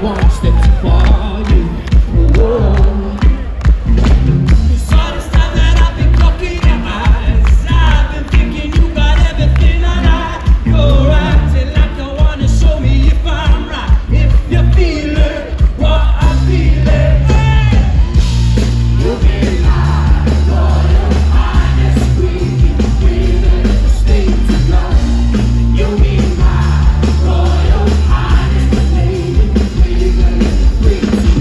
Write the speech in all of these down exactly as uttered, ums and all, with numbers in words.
one step too far, you. Whoa. It's all this time that I've been clocking your eyes. I've been thinking you got everything I like. You're acting like you wanna show me if I'm right. If you feel it, what I'm feeling. You be my royal highness, queen, queen of the state of love. You be my royal highness, lady, queen of the queen.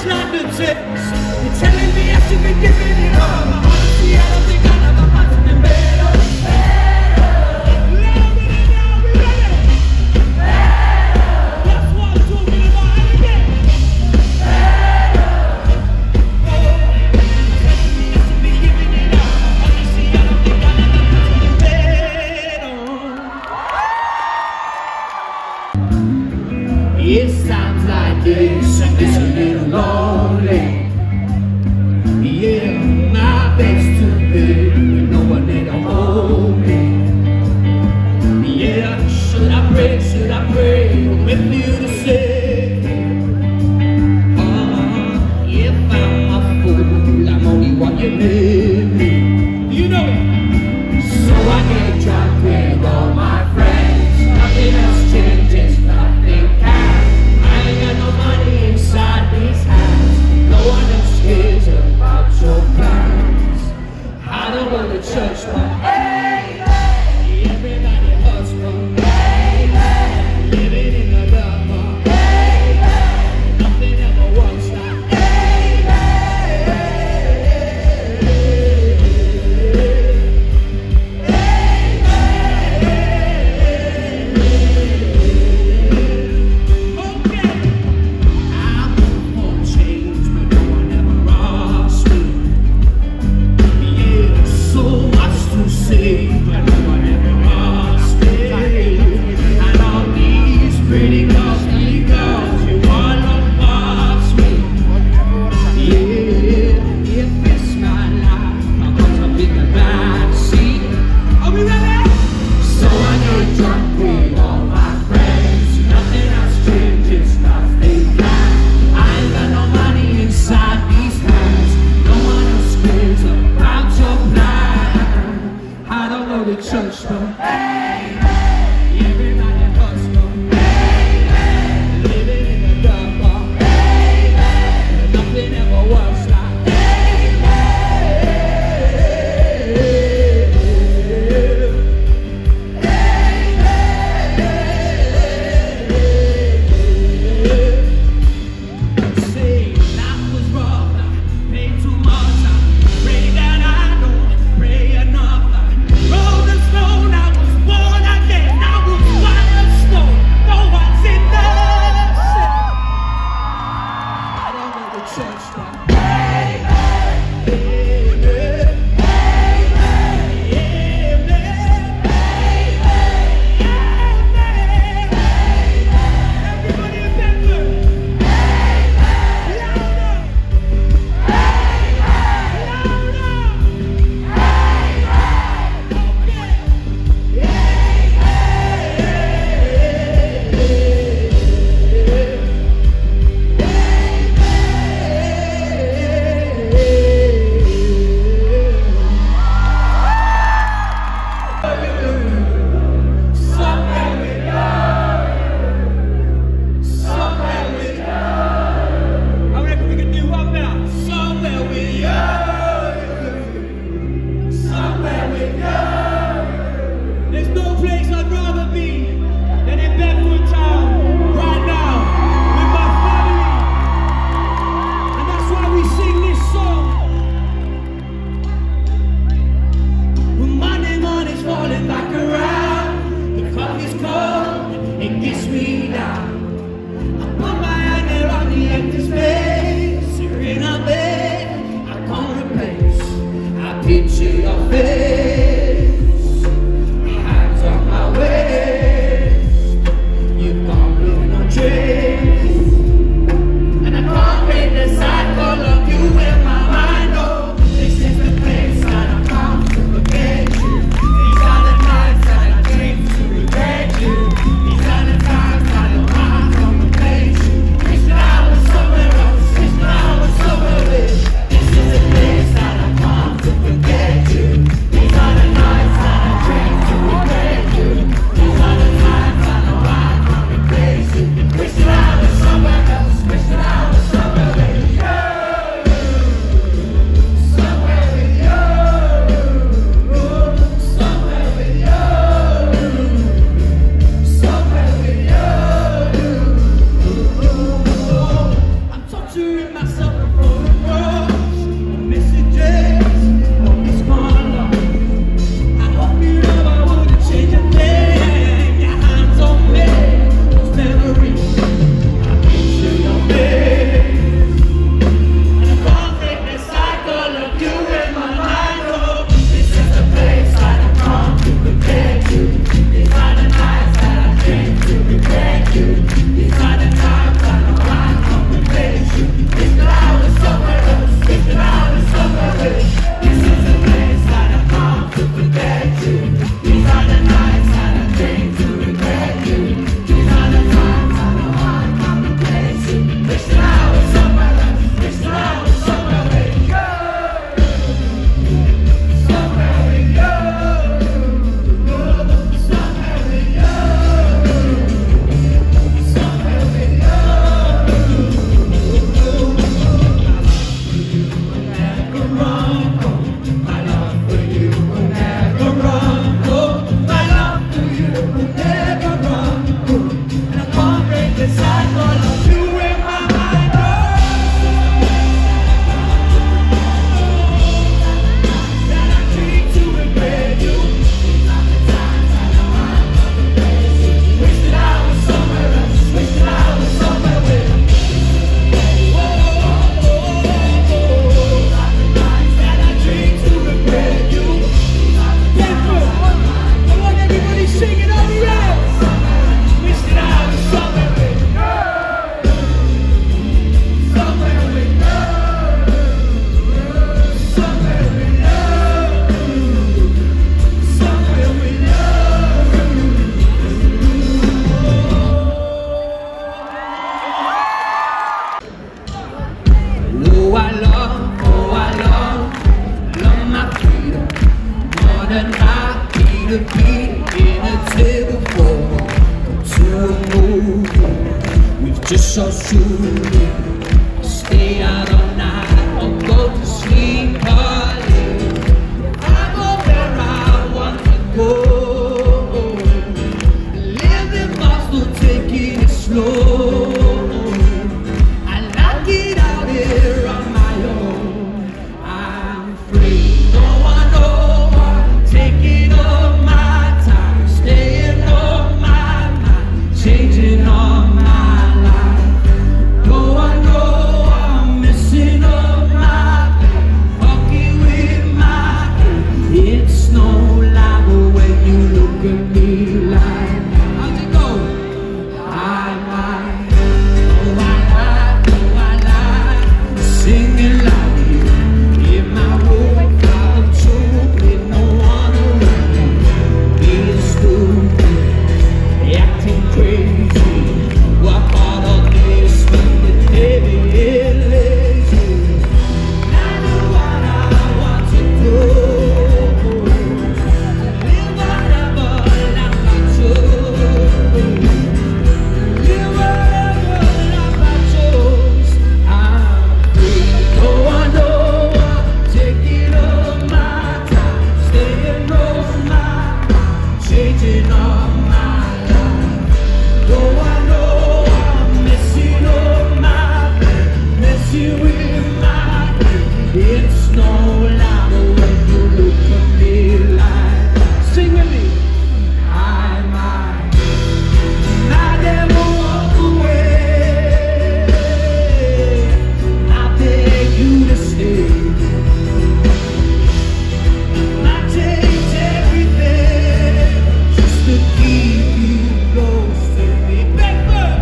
not the text. You're telling me I should be giving it up. But honestly, I don't think I never got something better. That's what I'm talking about again. It sounds like this, it's a little lonely. Yeah, my bed's too big, but no one there to hold me. Yeah, should I pray, should I pray with you to say, uh, if I'm a fool, I'm only what you made me. You know it. So I get drunk with all my friends. Nothing else changes, nothing can. I ain't got no money inside these hands. No one else cares about your plans. I don't go to church, but hey, hey, everybody hurts from hey, hey, living in the dark, but hey, hey, nothing ever works like hey, hey, hey, church, but hey, hey, everybody hurts from hey, hey, living in the dark, but hey, hey, nothing ever works like hey, hey, hey, hey, say life was rough, I paid too much, I pray that I don't pray enough. Oh, I love, oh, I love, love my freedom more than I need to be in a table to a movie. We've just so soon stay out all night or go to sleep early. I go where I want to go. Living fast, but taking it slow. I like it out here on my own. I'm free. No one knows I'm taking all my time, staying on my mind, changing all my life. No one knows I'm missing all my pain, fucking with my head. It's no lie, but when you look at me like, how's it go? I might, oh I lie, oh I lie, singing like you in my room, I'm true with no one around. Being stupid, acting crazy. What part of this when the devil is lazy? I know what I want to do. Live whatever life I chose. Live whatever life I chose. I'm free. Oh, I know I'm taking all my time, staying on my mind, changing all my life. Oh, I know I'm messing up my brain, messing with my brain. It's no lie, but when you look at me like that, sing with me. I might, I never walk away. I beg you to stay. I change everything just to keep you close to me, baby.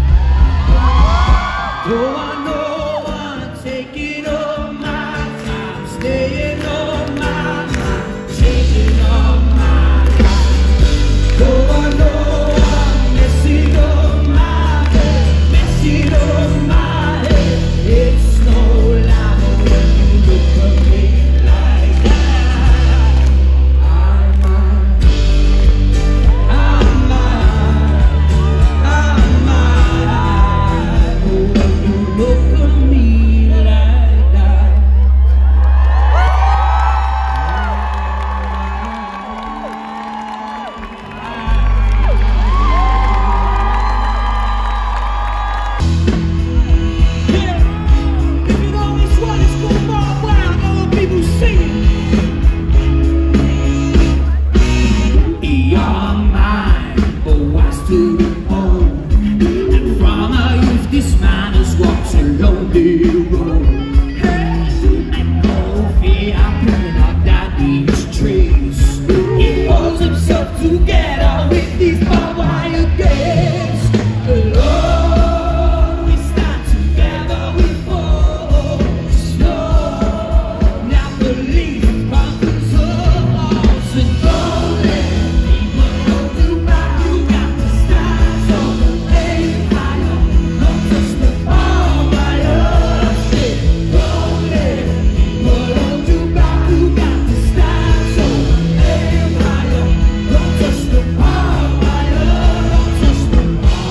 Though I know I'm taking all my time, staying on my mind, changing all my life. Though I know I'm messing up my head, messing up my head. It's no lie, but when you look at me like that, I might, I might, I might. But when you look at me like that. Yeah, if you know this one, it's called Bob Brown. All the people singing. You're mine, but why still home? And from a youth, this man has walked a lonely road. And no fear, pulling up daddy's trees. He holds himself together with these barbed wire gates. Alone, we stand together, we fall slow. Now believe conquers us, and don't let people hold you back. You got to stand so aim higher, don't touch the barbed wire. Say, don't let people hold you back. You got to stand so aim higher, don't touch the barbed wire, don't touch the barbed wire.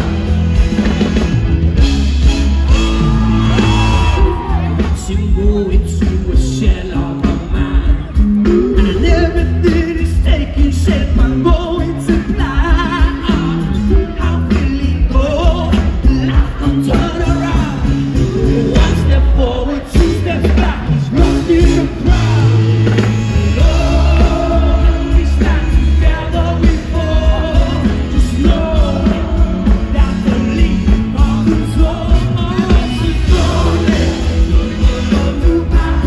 Watching go into a shell of a man, and everything is taking shape. I'm going to fly. How will it go? Life can turn around. One step forward, two steps back. He's lost in the crowd. Lord, we stand together, we fall. Just know that belief conquers all. Don't let people hold you back.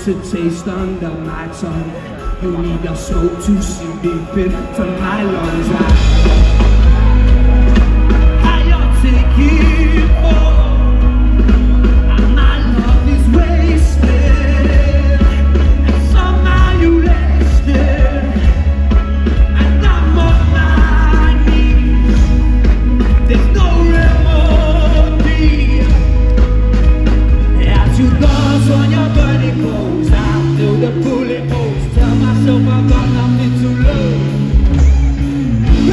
to taste under my tongue. You need your smoke to see deep into my lungs. I, I'll take it for, and my love is wasted, and somehow you lasted, and I'm on my knees. There's no remedy. As you dance on your burning coals, I feel the bullet holes. Tell myself I've got nothing to lose.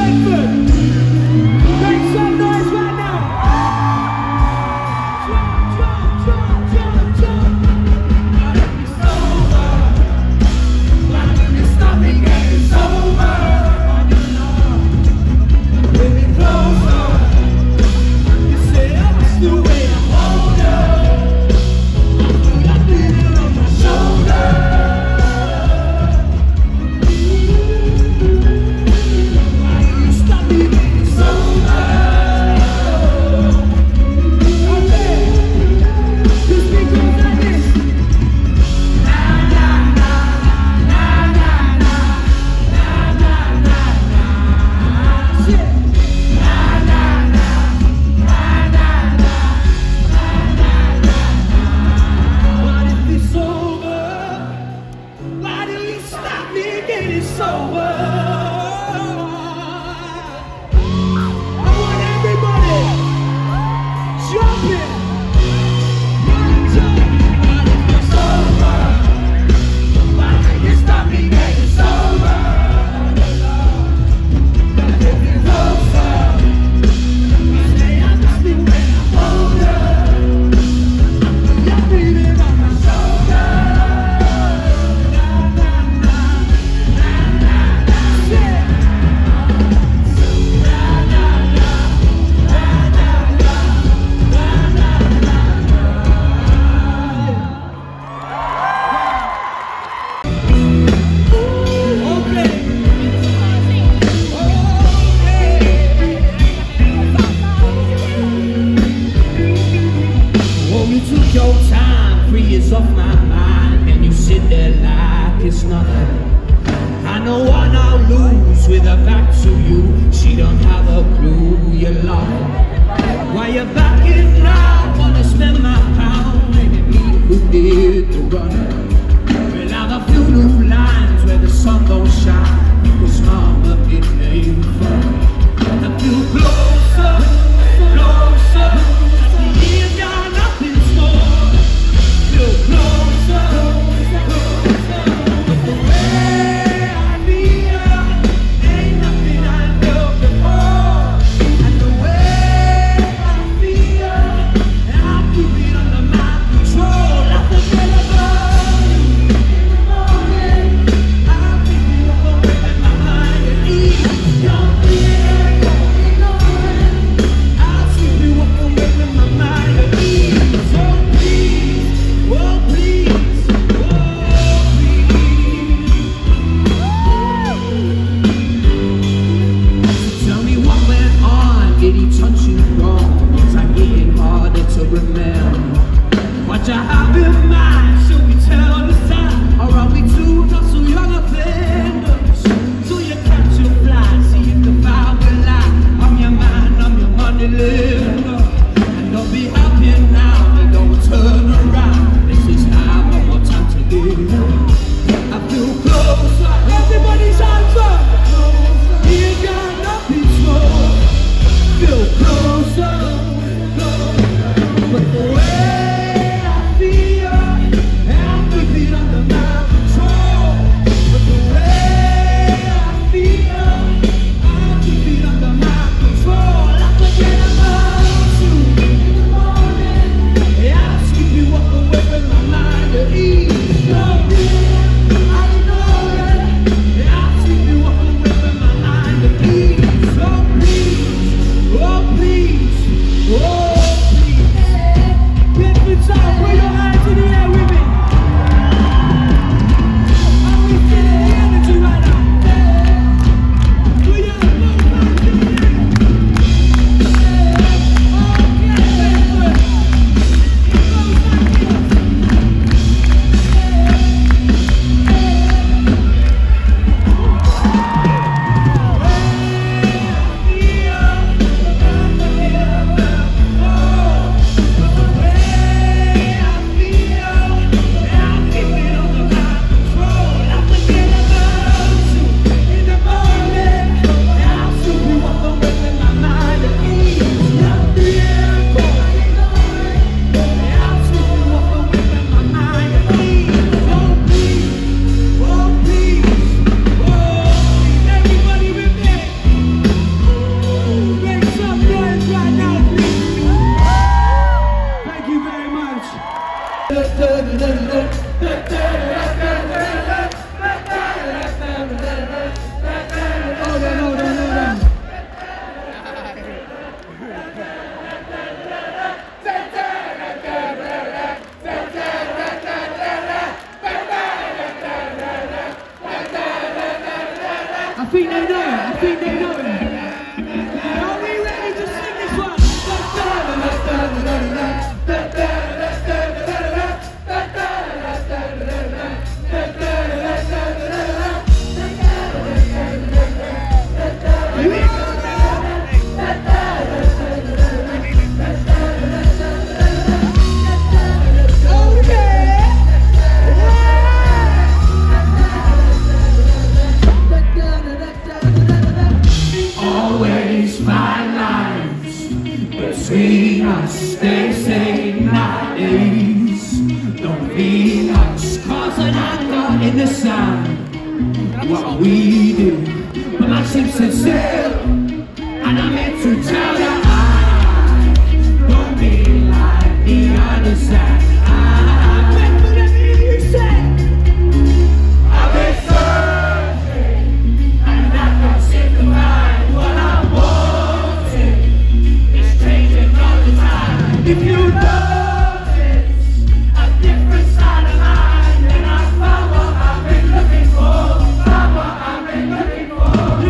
between us, they say nowadays. Don't be us, cause an anchor in the sand. What we do, but my ship's sincere, and I'm here to tell you I don't be like the other side. I've been for the music, I've been searching, and I can't seem to find what I wanted. It's changing all the time. If you notice a different side of mine, then I found what I've been looking for. Found what I've been looking for.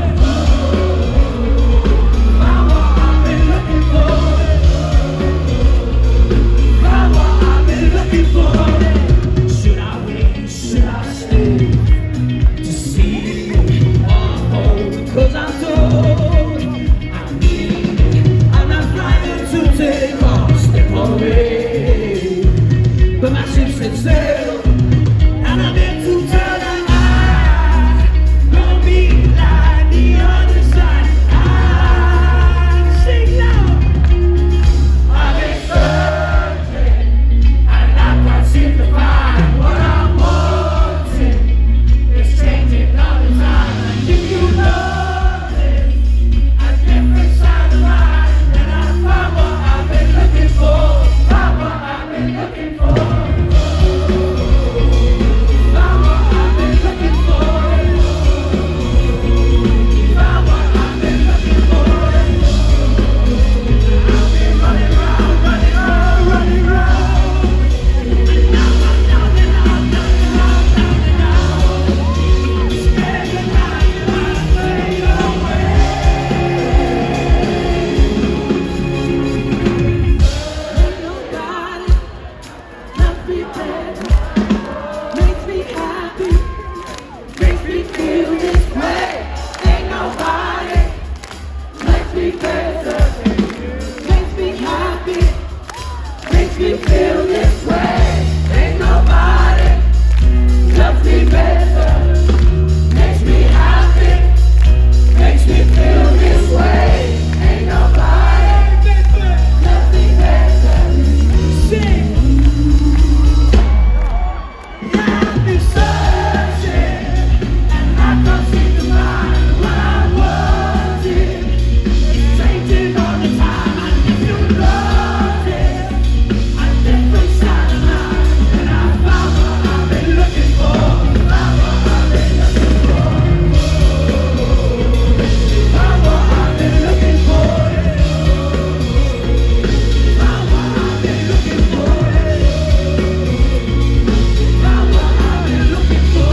Found what I've been looking for. Found what I've been looking for. Should I wait? Should I stay to see you unfold? Cause I'm told I need it. I'm not trying to take off, step away, but my ship set sail, and I'm here to tell you I don't be like the other side. I sing now. I've been searching, and I can't seem to find what I'm wanting. It's changing all the time. And if you notice a different side of mine, then I found what I've been looking for. Found what I've been looking for. Found what I've been looking for. Found what I've been looking for. I've been running round, running round, running round. And now I'm down and out, down and out, down and out. Scared to die, you wanna fade away. Nobody loves me better, makes me happy, makes me feel this way. Ain't nobody makes me better, makes me happy, makes me feel this way. Ain't nobody loves me better, makes me happy, makes me feel this way. Ain't nobody loves me better. Sing. I've been searching, and I can't seem to find what I wanted. It's changing all the time, and if you notice a different side of mine, then I found what I've been looking for. Found what I've been looking for. Found what I've been looking for. Found what I've been looking for. Found what I've been looking for.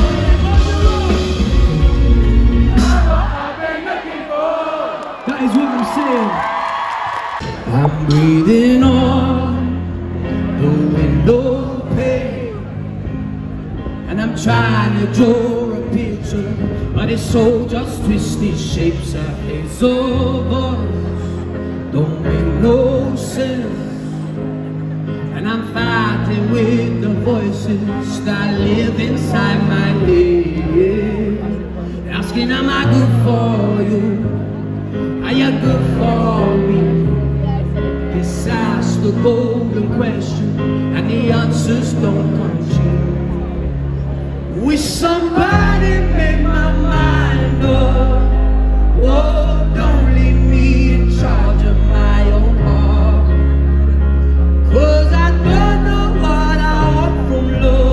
Found what I've been looking for. That is what I'm saying. I'm breathing on the window pane, and I'm trying to draw a picture, but it's all just twisted shapes. A haze of us don't make no sense, and I'm fighting with the voices that live inside my head, asking, am I good for you? Are you good for me? This asks the golden question, and the answers don't come true. Wish somebody made my mind up. Oh, don't leave me in charge of my own heart, cause I don't know what I want from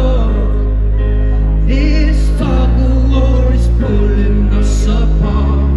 love. This tug of war is pulling us apart.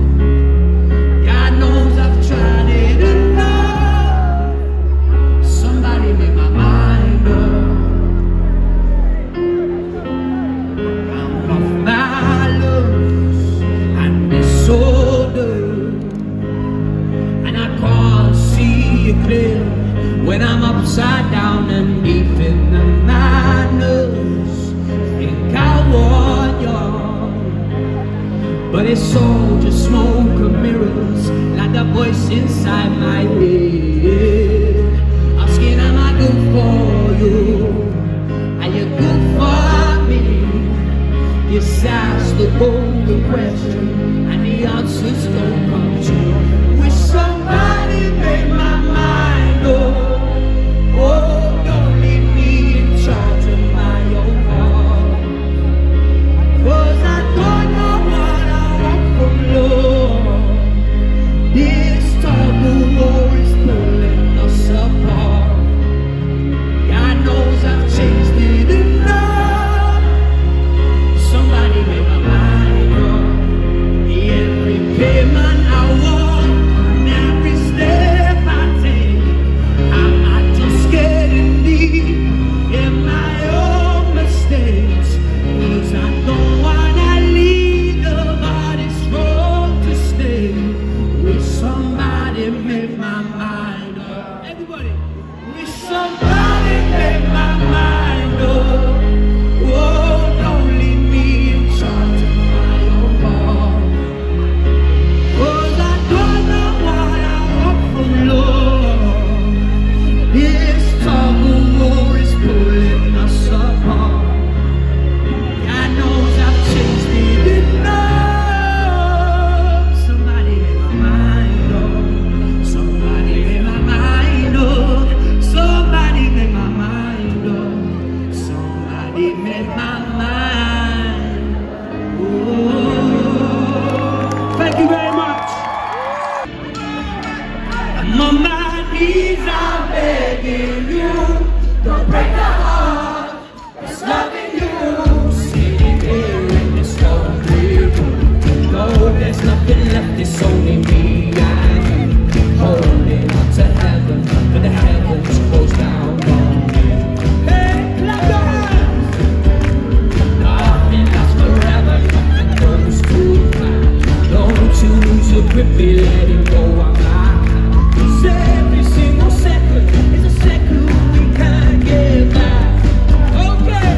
quickly let it go. I'm not, 'cause every single second is a second we can't get back. Okay,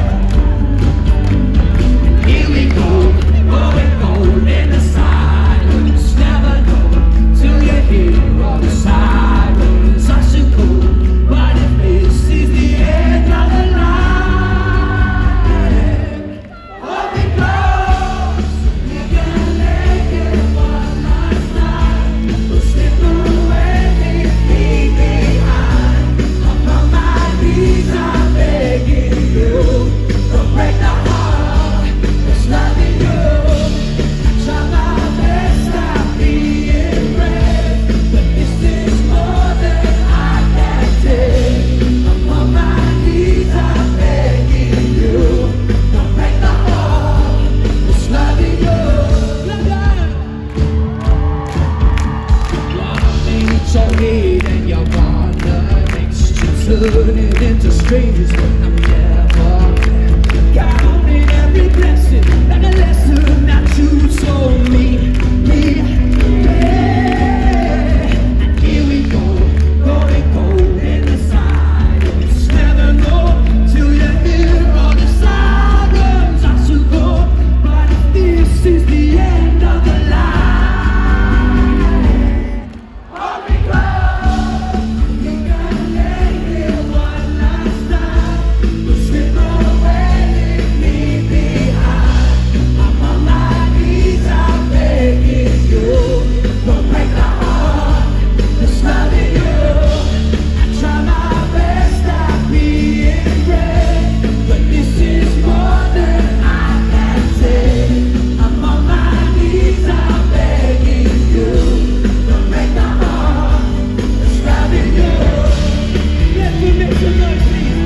here we go, going cold in the silence. Never know till you hear all the sirens. I should go, but if this is the end of the line, hold me close, you can make it one last time. We'll slip away, leave me behind. I'm on my knees, I'm begging you, don't break the heart that's loving you. I try my best, I'm being brave, but this is more than I can take. I'm on my knees, I'm begging you, don't break the heart that's loving you. One minute you're here, then you're gone. The next you turn it into strangers when I'm never there. Counting every blessing like a lesson that you told me. Me, yeah. And here we go, going cold in the silence. Never know till you hear all the sirens. I should go, but if this is the end of the line, hold me close, you can lay here one last time. We'll slip away, leave me behind. I'm on my knees, I'm begging you, don't break the heart that's loving you. I try my best, I'm being brave, but this is more than I can take. I'm on my knees, I'm begging you, don't break the heart that's loving you. Let me make some noise, please.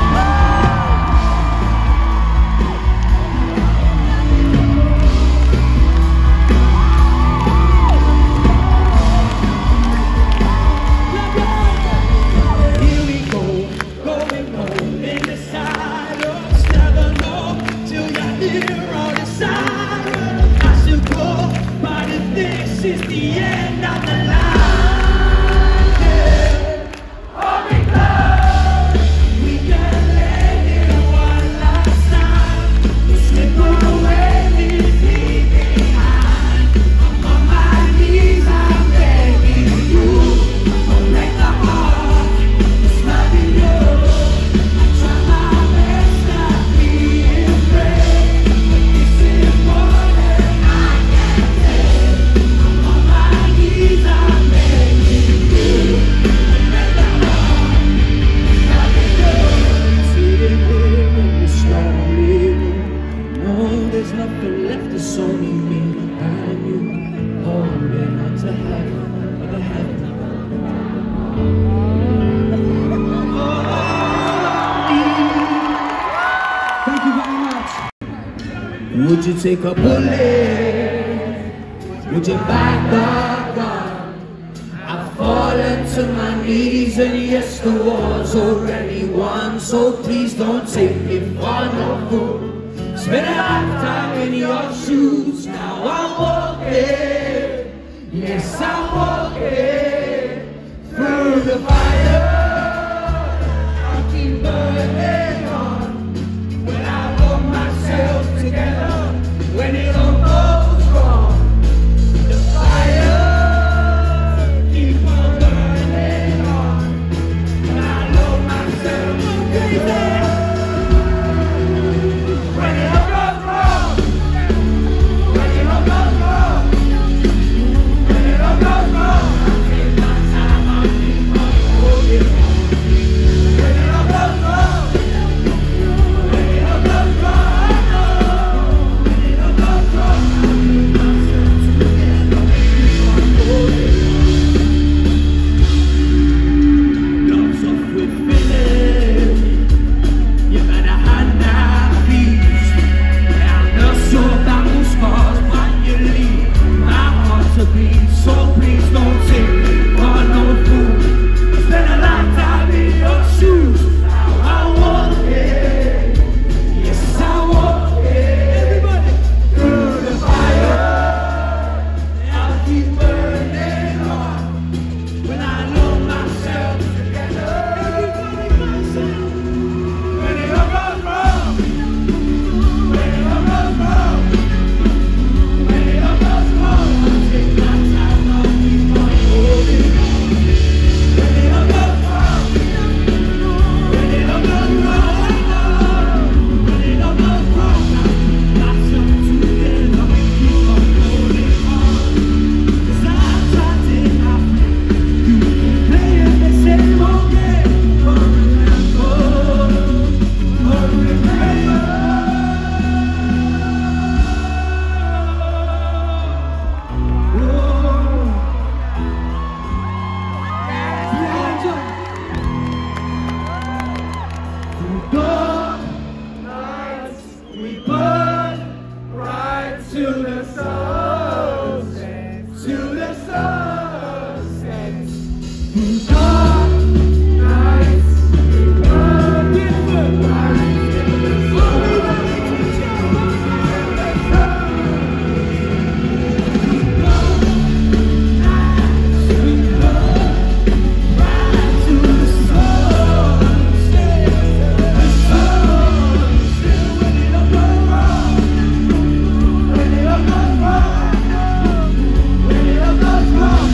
Here we go, going cold in the silence. Never know till you hear all the sirens. I should go, but if this is the end of the line, yeah. Hold me close, we can lay here one last time. We'll slip away, leave me behind. I'm on my knees, I'm begging you, don't break the heart that's loving you. I try my best, not being brave, but this is more than I can take. I'm on my knees, I'm begging you, don't break the heart that's loving you. Sitting here in the stormy room, no, there's nothing left, it's only me and you, holding on to heaven, the heaven. Thank you very much. Would you take a bullet? Would you back the gun? I've fallen to my knees, and yes, the war's already won. So please don't take me for no fool. Spent a lifetime in your shoes. Now I'm walking, yes, I'm walking through the fire. I'll keep burning on when I hold myself together. When it all goes wrong, the fire keep on burning on when I love myself crazy. When it all goes wrong, when it all goes wrong, When it all goes wrong,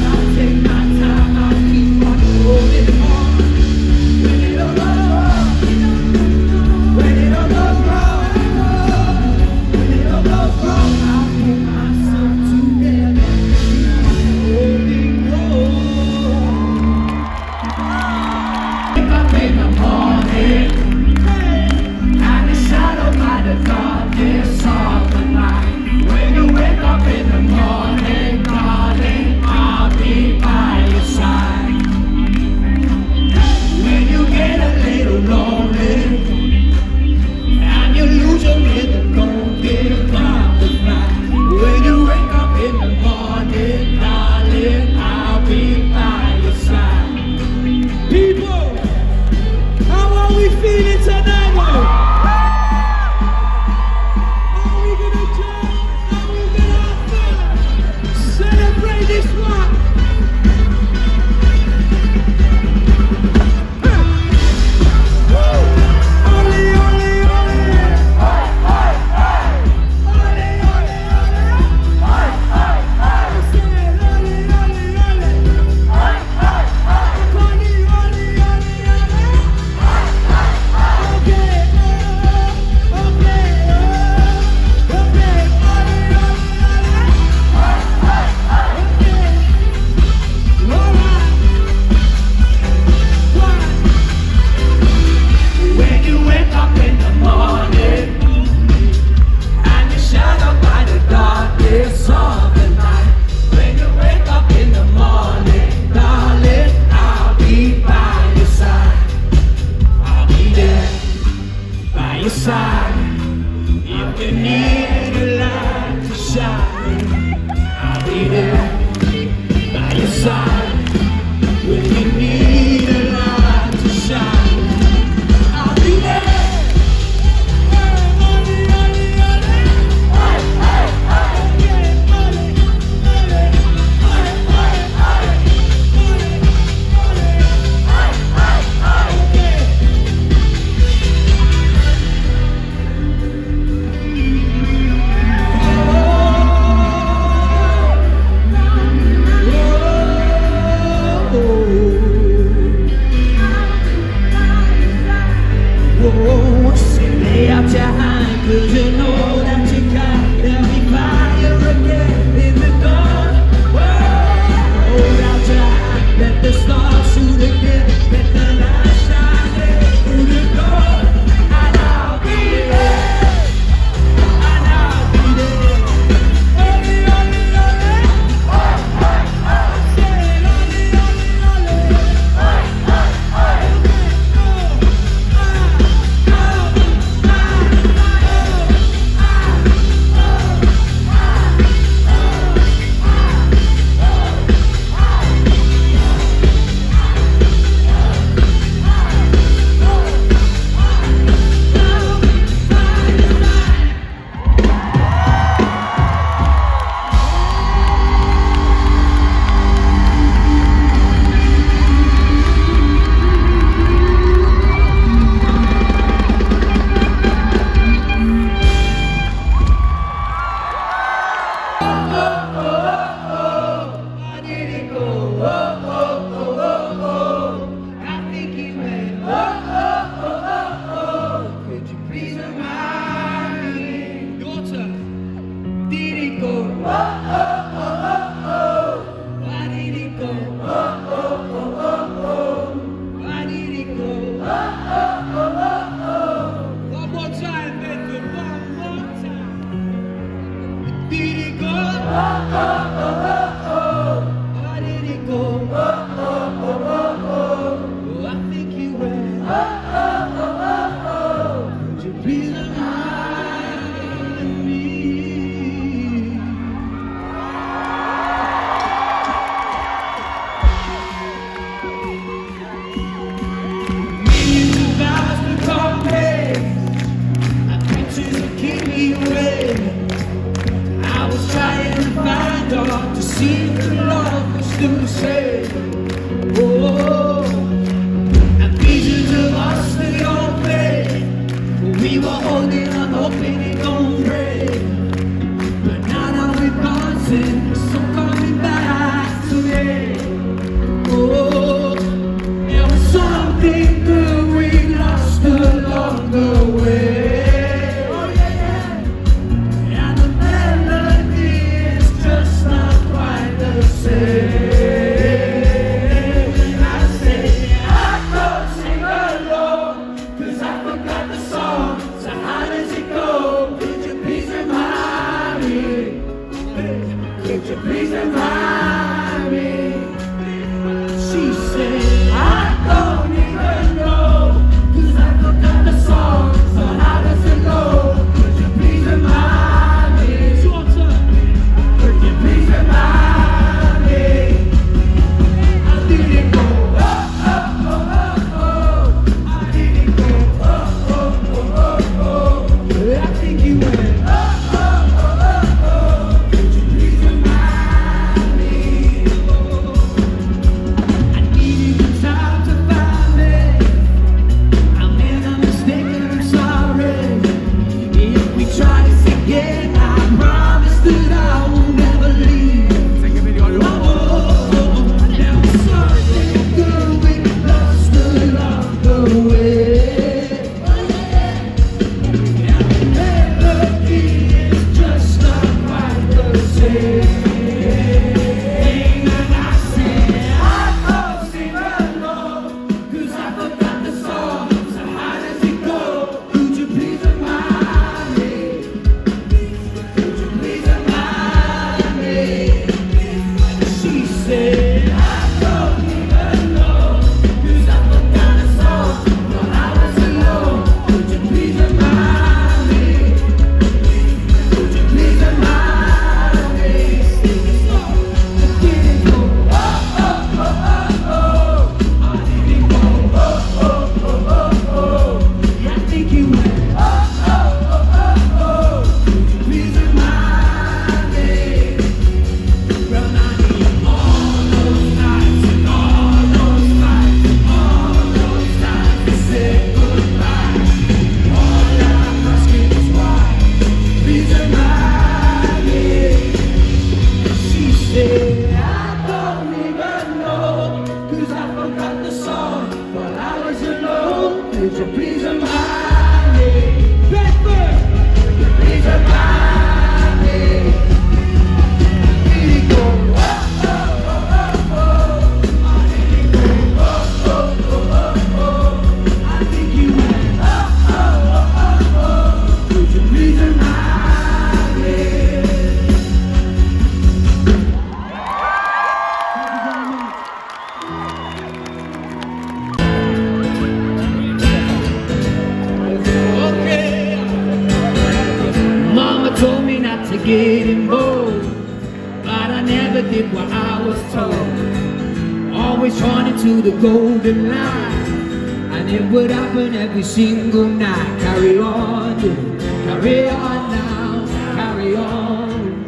getting bold, but I never did what I was told. Always running to the golden line, and it would happen every single night. Carry on, carry on now, carry on.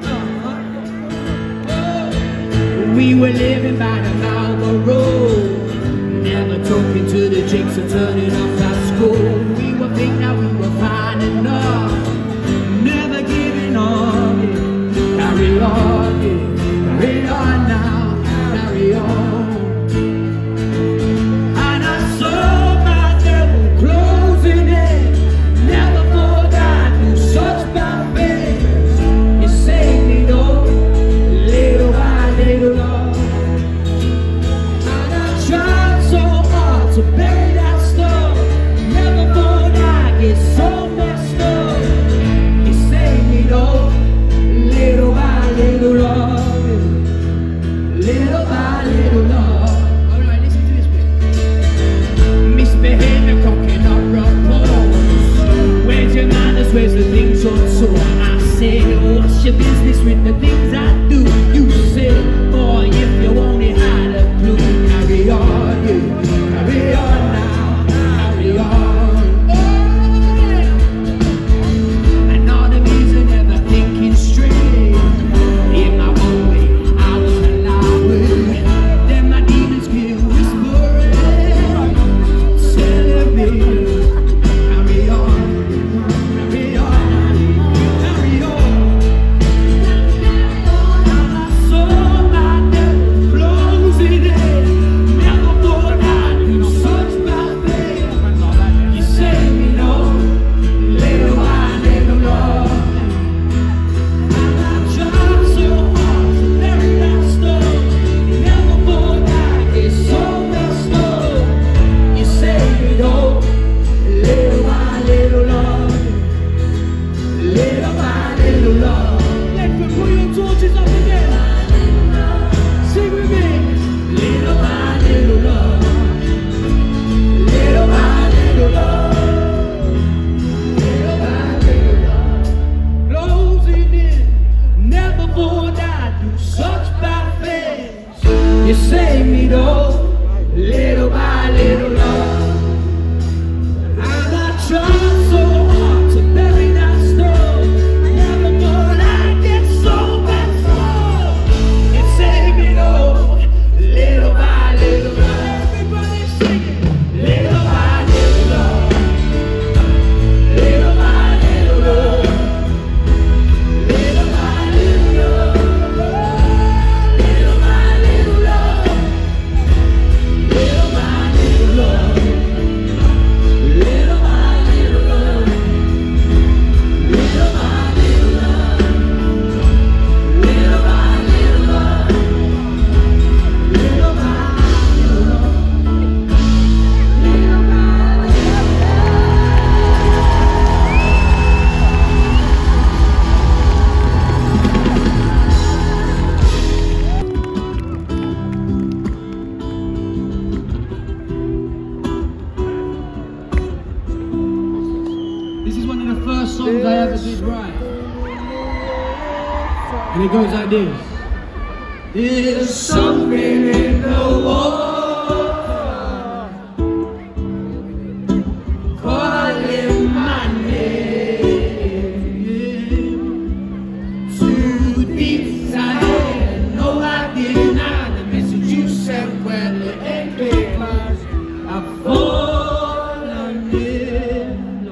We were living by the Malmo Road, never talking to the chicks and turning up at school. We were thinking that we were fine enough, never giving up. Carry on, carry on now, carry on. Where's the things on tour? I say, what's your business with the things I do? You say, boy, if you only had a clue. Carry on, you, carry on now, carry on. Oh, yeah. And all the reason never thinking straight. In my own way, I was alive. Then my demons keep whispering, celebrate. Carry on. You save me though, little by little, love. And I tried so hard to bury that stone. Never thought I'd get so bad for. You save me though, little by little, love. Everybody sing it. Little by little, love. Little by little, love. Little by little, love. This is one of the first songs I ever did right. And it goes like this. There's something in the water calling my name. Too deep inside, no I deny the message you sent when the end papers are falling in.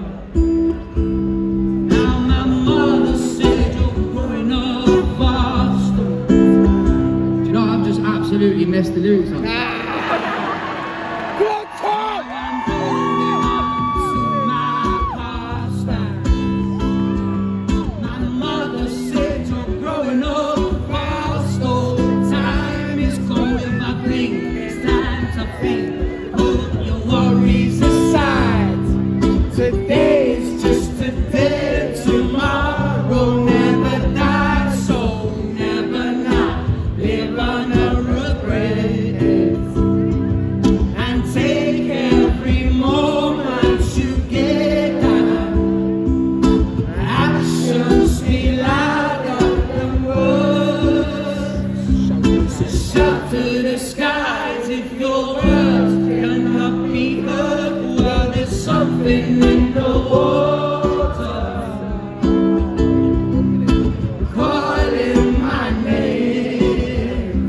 Now my mother said you're growing up faster. Do you know I've just absolutely messed the lyrics up. Good talk! I'm holding on to my past. My mother said you're growing up fast. Oh, time is cold if I blink. It's time to think. Put your worries aside. Today's just today. Tomorrow never dies. So never not live on a regret. Shout to the skies if your words cannot be heard. Well, there's something in the water calling my name.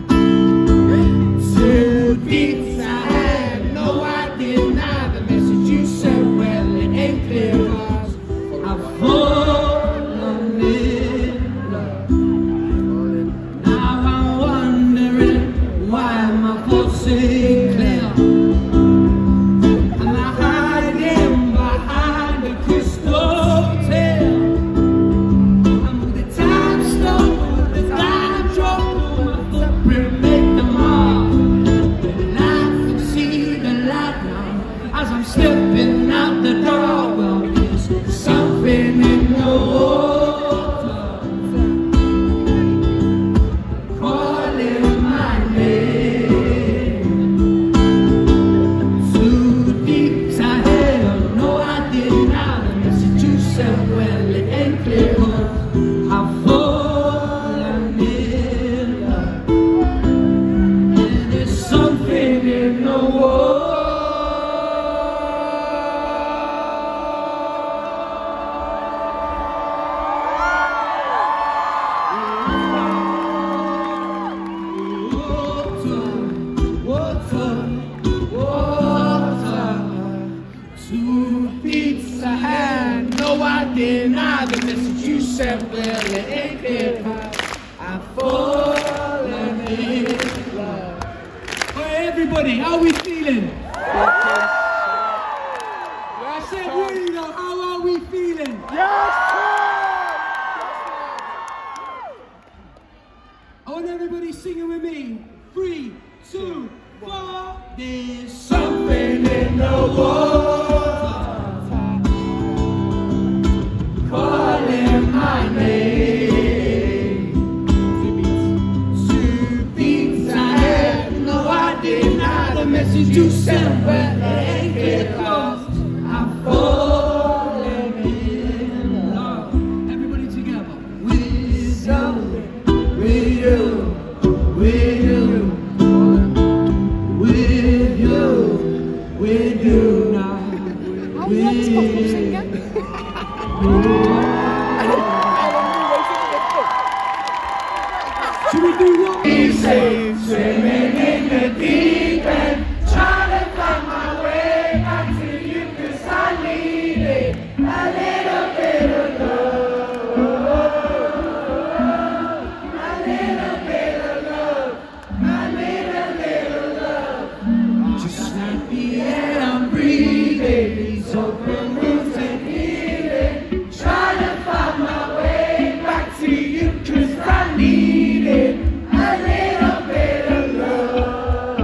Too deep, I had no idea. Now the message you sent, well, it ain't clear. I've fallen in love. Now I'm wondering why my thoughts ain't clear. Am I hiding behind a crystal tail? And with the time stop, with the time drop, will my footprint make the mark? Will I can see the light now as I'm stepping out the door? Well, there's something in the water calling my name. Too deep, I had no idea. Now the message you sent, well, it ain't clear. I've fallen in love, and there's something in the water. Water, water, two beats I had no idea. Now the message you sent, well, it ain't clear. I've fallen in love. Hey, everybody, how we feeling? I said, really though, how are we feeling? Yes! I want everybody singing with me. Three, two, four. There's something in the water calling my name. Two beats I had no idea. Now the message you sent, well, it ain't clear. I've fallen in love. Everybody together. With something, with you, with you. With you, with you now. With you. Should we do what? Easy, swimming in the deep end, trying to find my way back to you, 'cause I need it. A little bit of love, a little bit of love, a little bit of love. Just like the air I'm breathing, these open wounds and healing. Trying to find my way back to you, 'cause I need it. A little bit of love,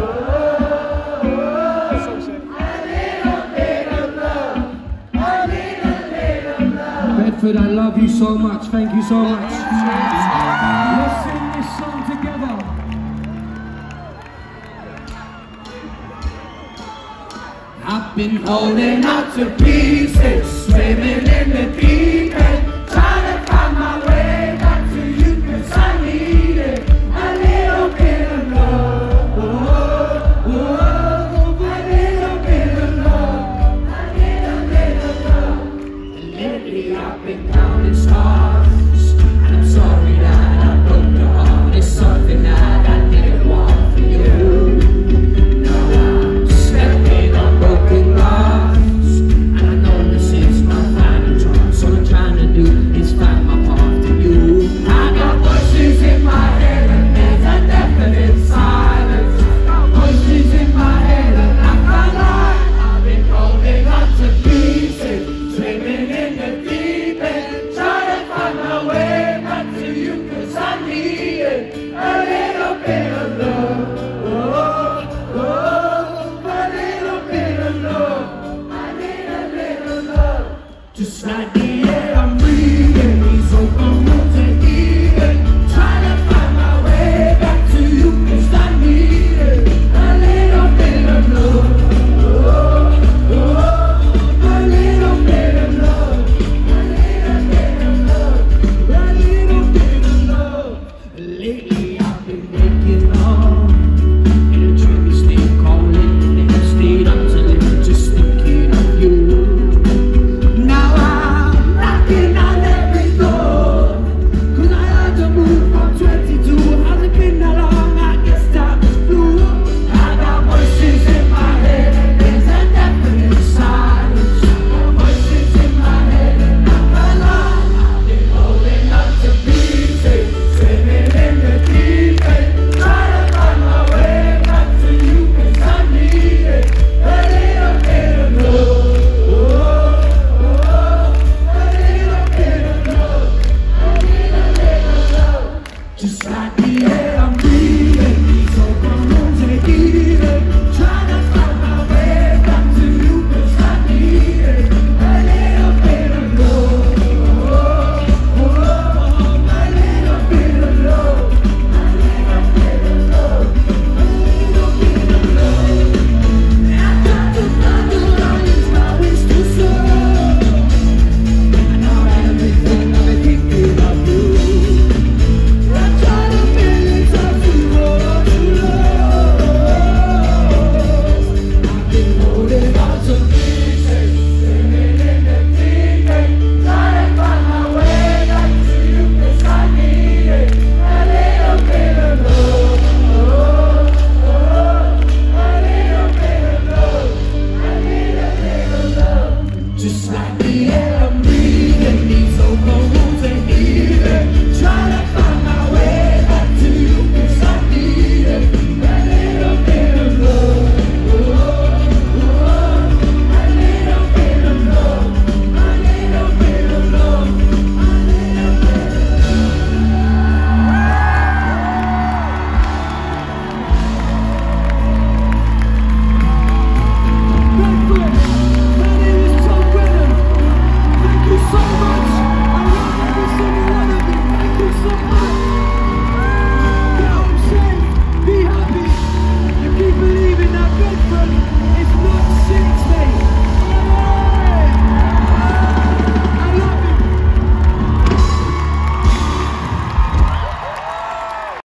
a little bit of love, a little bit of love. Bedford, I love you so much. Thank you so much. Let's sing this song together. I've been holding out to pieces, swimming in the deep end,